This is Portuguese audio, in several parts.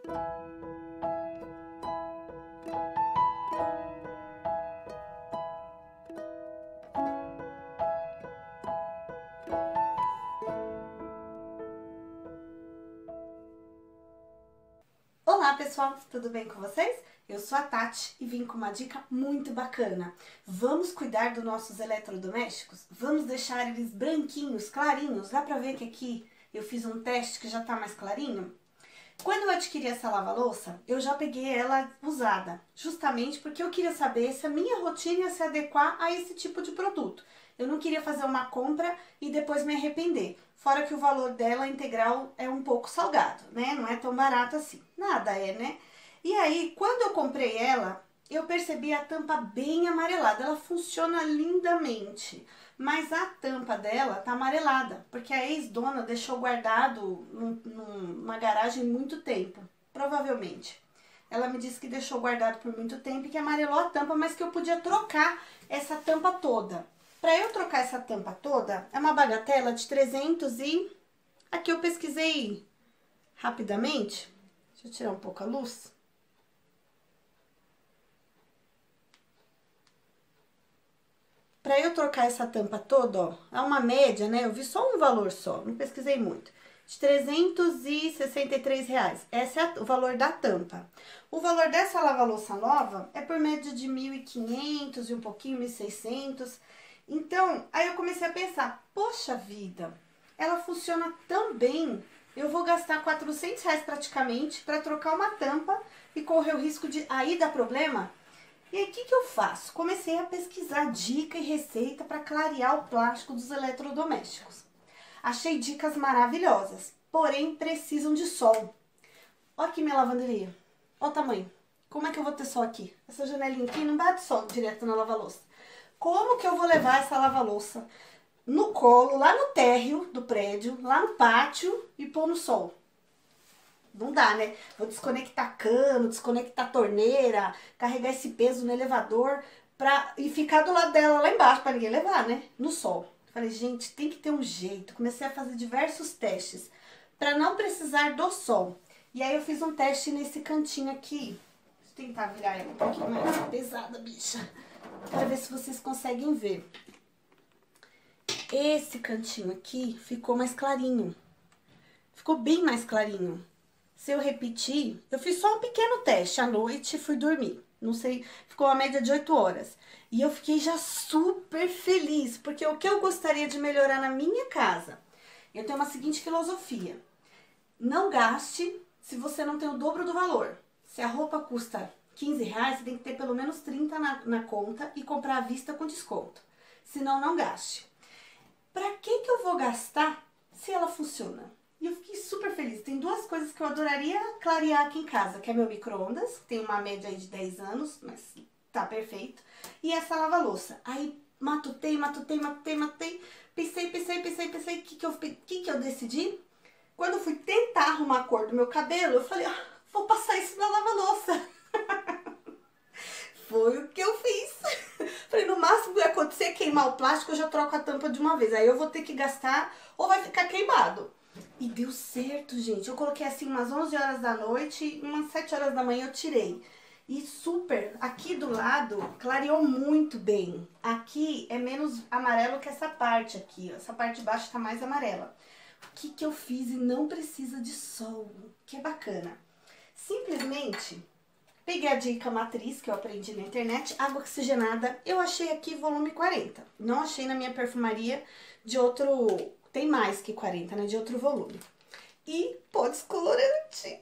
Olá pessoal, tudo bem com vocês? Eu sou a Tati e vim com uma dica muito bacana. Vamos cuidar dos nossos eletrodomésticos? Vamos deixar eles branquinhos, clarinhos. Dá pra ver que aqui eu fiz um teste que já tá mais clarinho? Quando eu adquiri essa lava-louça, eu já peguei ela usada, justamente porque eu queria saber se a minha rotina ia se adequar a esse tipo de produto. Eu não queria fazer uma compra e depois me arrepender. Fora que o valor dela integral é um pouco salgado, né? Não é tão barato assim. Nada é, né? E aí, quando eu comprei ela, eu percebi a tampa bem amarelada. Ela funciona lindamente, mas a tampa dela tá amarelada, porque a ex-dona deixou guardado numa garagem muito tempo, provavelmente. Ela me disse que deixou guardado por muito tempo e que amarelou a tampa, mas que eu podia trocar essa tampa toda. Para eu trocar essa tampa toda, é uma bagatela de 300 e... Aqui eu pesquisei rapidamente. Deixa eu tirar um pouco a luz. Para eu trocar essa tampa toda, ó, é uma média, né? Eu vi só um valor só, não pesquisei muito. De R$363. Esse é o valor da tampa. O valor dessa lava-louça nova é por média de 1.500 e um pouquinho, 1.600. Então, aí eu comecei a pensar, poxa vida, ela funciona tão bem, eu vou gastar R$400 praticamente para trocar uma tampa e correr o risco de aí dar problema? E aí, o que eu faço? Comecei a pesquisar dica e receita para clarear o plástico dos eletrodomésticos. Achei dicas maravilhosas, porém precisam de sol. Olha aqui minha lavanderia, olha o tamanho. Como é que eu vou ter sol aqui? Essa janelinha aqui não bate sol direto na lava-louça. Como que eu vou levar essa lava-louça no colo, lá no térreo do prédio, lá no pátio e pôr no sol? Não dá, né? Vou desconectar cano, desconectar torneira, carregar esse peso no elevador e ficar do lado dela lá embaixo para ninguém levar, né? No sol. Falei, gente, tem que ter um jeito. Comecei a fazer diversos testes para não precisar do sol. E aí eu fiz um teste nesse cantinho aqui. Deixa eu tentar virar ela um pouquinho mais pesada, bicha. Para ver se vocês conseguem ver. Esse cantinho aqui ficou mais clarinho. Ficou bem mais clarinho. Se eu repetir, eu fiz só um pequeno teste à noite e fui dormir. Não sei, ficou uma média de 8 horas. E eu fiquei já super feliz, porque o que eu gostaria de melhorar na minha casa, eu tenho uma seguinte filosofia. Não gaste se você não tem o dobro do valor. Se a roupa custa R$15, você tem que ter pelo menos 30 na conta e comprar à vista com desconto. Senão, não gaste. Pra que eu vou gastar se ela funciona? E eu fiquei super feliz. Tem duas coisas que eu adoraria clarear aqui em casa, que é meu micro-ondas, que tem uma média aí de 10 anos, mas tá perfeito. E essa lava-louça. Aí matutei, pensei, o que eu decidi? Quando eu fui tentar arrumar a cor do meu cabelo, eu falei, vou passar isso na lava-louça. Foi o que eu fiz. Falei, no máximo que vai acontecer é queimar o plástico, eu já troco a tampa de uma vez. Aí eu vou ter que gastar ou vai ficar queimado. E deu certo, gente. Eu coloquei assim umas 11 horas da noite, umas 7 horas da manhã eu tirei. E super, aqui do lado, clareou muito bem. Aqui é menos amarelo que essa parte aqui, ó. Essa parte de baixo tá mais amarela. O que eu fiz e não precisa de sol, que é bacana. Simplesmente peguei a dica matriz que eu aprendi na internet, água oxigenada. Eu achei aqui volume 40. Não achei na minha perfumaria de outro... Tem mais que 40, né? De outro volume. E pó descolorante.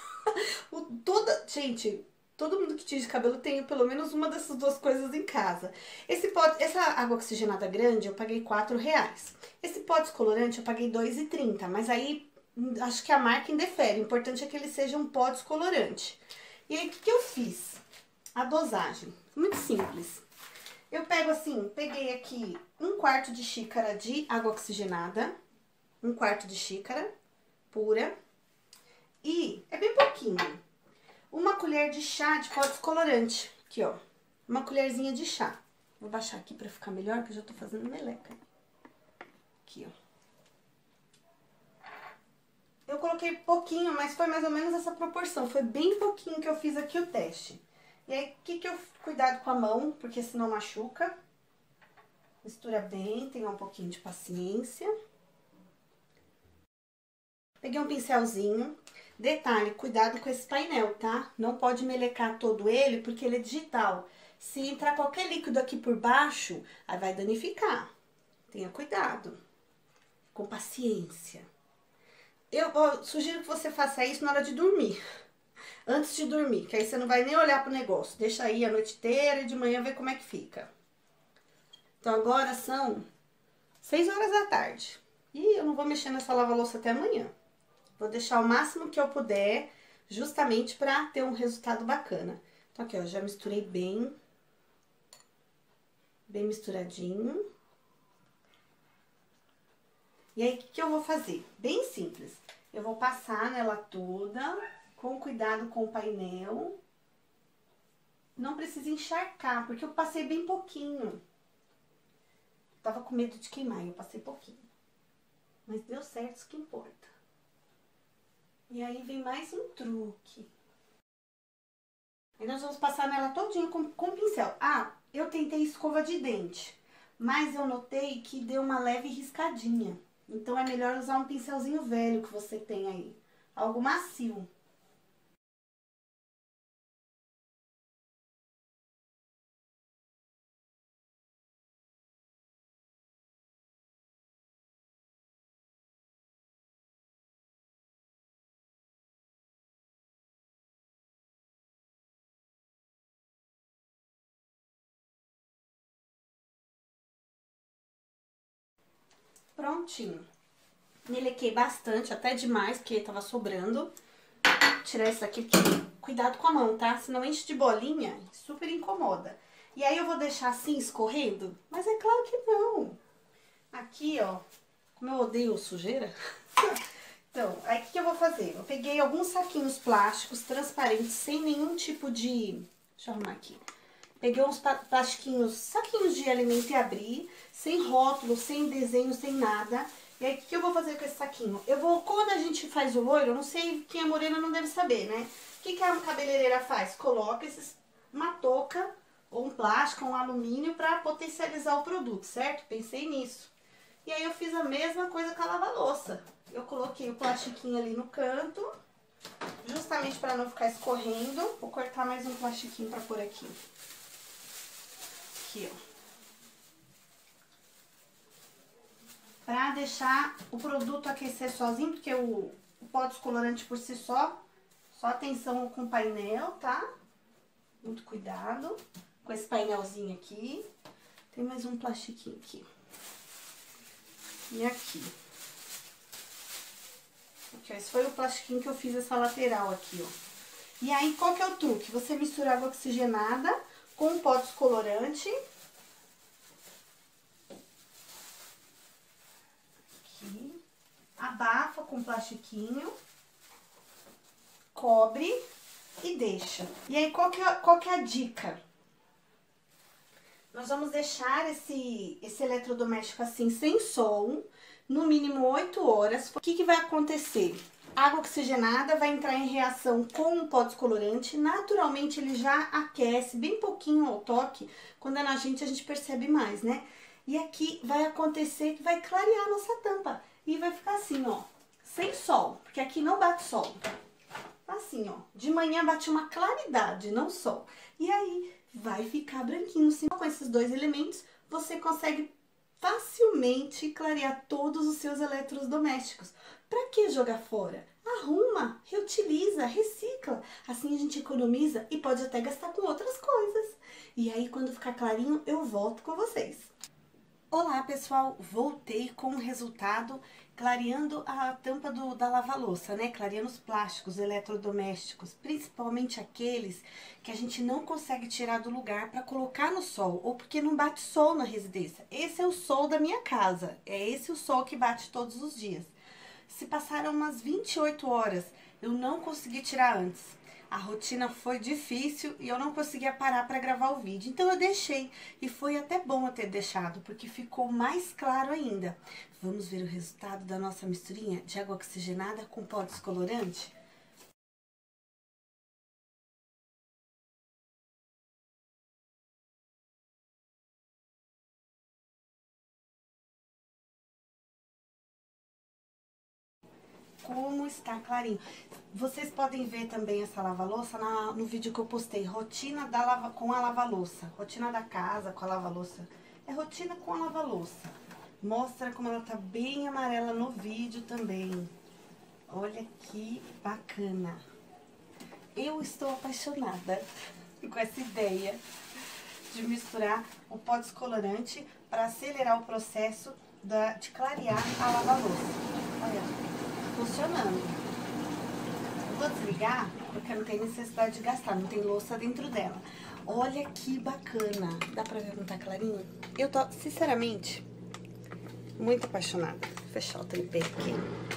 Gente, todo mundo que tinge cabelo tem pelo menos uma dessas duas coisas em casa. Essa água oxigenada grande eu paguei R$4. Esse pó descolorante eu paguei R$2,30. Mas aí acho que a marca indefere. O importante é que ele seja um pó descolorante. E aí o que eu fiz? A dosagem. Muito simples. Eu pego assim, peguei aqui 1/4 de xícara de água oxigenada, 1/4 de xícara pura, e é bem pouquinho. Uma colher de chá de pó descolorante, aqui ó, uma colherzinha de chá. Vou baixar aqui pra ficar melhor, que eu já tô fazendo meleca. Aqui ó. Eu coloquei pouquinho, mas foi mais ou menos essa proporção. Foi bem pouquinho que eu fiz aqui o teste. E aí, cuidado com a mão, porque senão machuca. Mistura bem, tenha um pouquinho de paciência. Peguei um pincelzinho. Detalhe, cuidado com esse painel, tá? Não pode melecar todo ele, porque ele é digital. Se entrar qualquer líquido aqui por baixo, aí vai danificar. Tenha cuidado. Com paciência. Eu sugiro que você faça isso na hora de dormir. Antes de dormir, que aí você não vai nem olhar pro negócio. Deixa aí a noite inteira e de manhã ver como é que fica. Então agora são 6 horas da tarde. E eu não vou mexer nessa lava-louça até amanhã. Vou deixar o máximo que eu puder, justamente pra ter um resultado bacana. Então aqui, ó, já misturei bem misturadinho. E aí, o que eu vou fazer? Bem simples. Eu vou passar nela toda, com cuidado com o painel. Não precisa encharcar, porque eu passei bem pouquinho. Tava com medo de queimar, eu passei pouquinho. Mas deu certo, isso que importa. E aí vem mais um truque. Aí nós vamos passar nela todinha com pincel. Ah, eu tentei escova de dente, mas eu notei que deu uma leve riscadinha. Então é melhor usar um pincelzinho velho que você tem aí. Algo macio. Prontinho. Melequei bastante, até demais, porque tava sobrando. Vou tirar isso aqui, porque cuidado com a mão, tá? Senão enche de bolinha, super incomoda. E aí eu vou deixar assim, escorrendo? Mas é claro que não. Aqui, ó, como eu odeio sujeira. Então, aí o que eu vou fazer? Eu peguei alguns saquinhos plásticos transparentes, sem nenhum tipo de... Deixa eu arrumar aqui. Peguei uns plastiquinhos, saquinhos de alimento e abri, sem rótulo, sem desenho, sem nada. E aí, o que eu vou fazer com esse saquinho? Eu vou, quando a gente faz o loiro, eu não sei, quem é morena não deve saber, né? O que a cabeleireira faz? Coloca uma touca, ou um plástico, ou um alumínio, pra potencializar o produto, certo? Pensei nisso. E aí, eu fiz a mesma coisa com a lava-louça. Eu coloquei o plastiquinho ali no canto, justamente pra não ficar escorrendo. Vou cortar mais um plastiquinho pra pôr aqui. Aqui, ó. Pra deixar o produto aquecer sozinho, porque o pó descolorante por si só atenção com o painel, tá? Muito cuidado com esse painelzinho aqui. Tem mais um plastiquinho aqui. E aqui. Aqui, ó, esse foi o plastiquinho que eu fiz essa lateral aqui, ó. E aí, qual que é o truque? Você mistura água oxigenada com o pó descolorante. Aqui. Abafa com plastiquinho. Cobre e deixa. E aí, qual que é a dica? Nós vamos deixar esse eletrodoméstico assim, sem som, no mínimo 8 horas. O que vai acontecer? A água oxigenada vai entrar em reação com o pó descolorante. Naturalmente, ele já aquece bem pouquinho ao toque. Quando é na gente, a gente percebe mais, né? E aqui vai acontecer que vai clarear a nossa tampa. E vai ficar assim, ó, sem sol, porque aqui não bate sol. Assim, ó, de manhã bate uma claridade, não sol. E aí, vai ficar branquinho. Sim, com esses dois elementos, você consegue facilmente clarear todos os seus eletrodomésticos. Pra que jogar fora? Arruma, reutiliza, recicla. Assim a gente economiza e pode até gastar com outras coisas. E aí, quando ficar clarinho, eu volto com vocês. Olá, pessoal! Voltei com o resultado clareando a tampa da lava-louça, né? Clareando os plásticos eletrodomésticos, principalmente aqueles que a gente não consegue tirar do lugar para colocar no sol, ou porque não bate sol na residência. Esse é o sol da minha casa, é esse o sol que bate todos os dias. Se passaram umas 28 horas eu não consegui tirar antes. A rotina foi difícil e eu não conseguia parar para gravar o vídeo. Então eu deixei e foi até bom eu ter deixado, porque ficou mais claro ainda. Vamos ver o resultado da nossa misturinha de água oxigenada com pó descolorante? Como está clarinho. Vocês podem ver também essa lava-louça no vídeo que eu postei, rotina com a lava-louça. Rotina da casa com a lava-louça. É rotina com a lava-louça. Mostra como ela tá bem amarela no vídeo também. Olha que bacana. Eu estou apaixonada com essa ideia de misturar o pó descolorante para acelerar o processo de clarear a lava-louça. Olha, funcionando. Eu vou desligar porque não tem necessidade de gastar, não tem louça dentro dela. Olha que bacana. Dá pra ver como tá clarinho? Eu tô, sinceramente, muito apaixonada. Vou fechar o tempero aqui.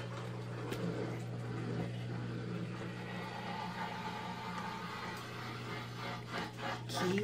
Aqui.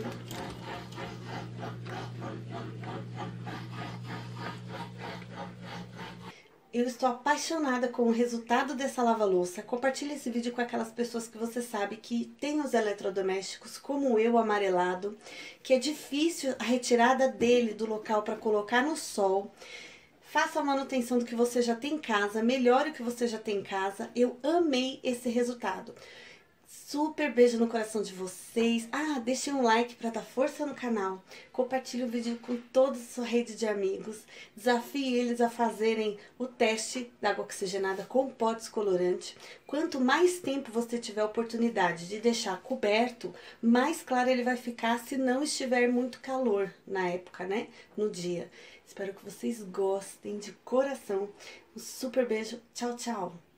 Eu estou apaixonada com o resultado dessa lava-louça. Compartilhe esse vídeo com aquelas pessoas que você sabe que tem os eletrodomésticos, como eu, amarelado, que é difícil a retirada dele do local para colocar no sol. Faça a manutenção do que você já tem em casa, melhore o que você já tem em casa. Eu amei esse resultado. Super beijo no coração de vocês. Ah, deixem um like para dar força no canal. Compartilhe o vídeo com toda a sua rede de amigos. Desafie eles a fazerem o teste da água oxigenada com pó descolorante. Quanto mais tempo você tiver a oportunidade de deixar coberto, mais claro ele vai ficar se não estiver muito calor na época, né? No dia. Espero que vocês gostem de coração. Um super beijo. Tchau, tchau.